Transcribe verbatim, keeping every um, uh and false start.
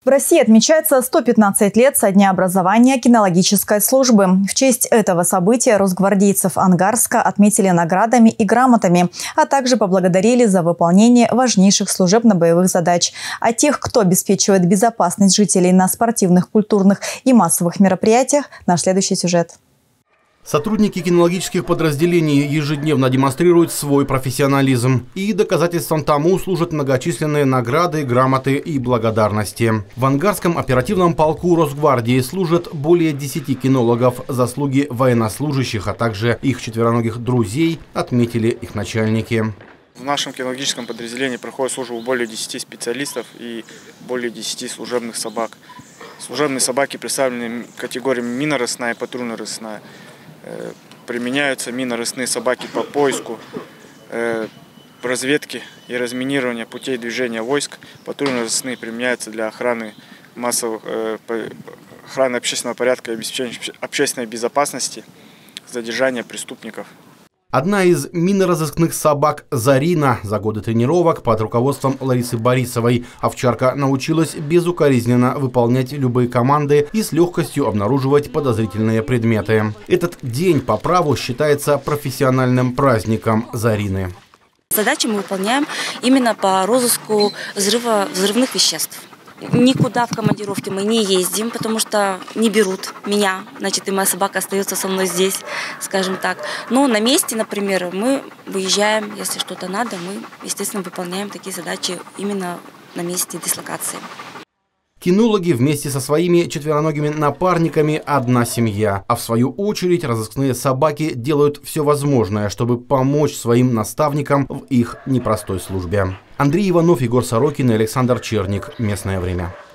В России отмечается сто пятнадцать лет со дня образования кинологической службы. В честь этого события росгвардейцев Ангарска отметили наградами и грамотами, а также поблагодарили за выполнение важнейших служебно-боевых задач. А тех, кто обеспечивает безопасность жителей на спортивных, культурных и массовых мероприятиях, наш следующий сюжет. Сотрудники кинологических подразделений ежедневно демонстрируют свой профессионализм. И доказательством тому служат многочисленные награды, грамоты и благодарности. В Ангарском оперативном полку Росгвардии служат более десяти кинологов. Заслуги военнослужащих, а также их четвероногих друзей отметили их начальники. В нашем кинологическом подразделении проходит службу более десяти специалистов и более десяти служебных собак. Служебные собаки представлены категориями миноросная и патрульно-рысная. Применяются миноросные собаки по поиску, разведке и разминированию путей движения войск. Патрульно-рысные применяются для охраны массовых, охраны общественного порядка и обеспечения общественной безопасности, задержания преступников. Одна из миноразыскных собак Зарина за годы тренировок под руководством Ларисы Борисовой овчарка научилась безукоризненно выполнять любые команды и с легкостью обнаруживать подозрительные предметы. Этот день по праву считается профессиональным праздником Зарины. Задачи мы выполняем именно по розыску взрыва, взрывных веществ. Никуда в командировке мы не ездим, потому что не берут меня. Значит, и моя собака остается со мной здесь, скажем так. Но на месте, например, мы выезжаем, если что-то надо, мы, естественно, выполняем такие задачи именно на месте дислокации. Кинологи вместе со своими четвероногими напарниками одна семья. А в свою очередь разыскные собаки делают все возможное, чтобы помочь своим наставникам в их непростой службе. Андрей Иванов, Егор Сорокин и Александр Черник. Местное время.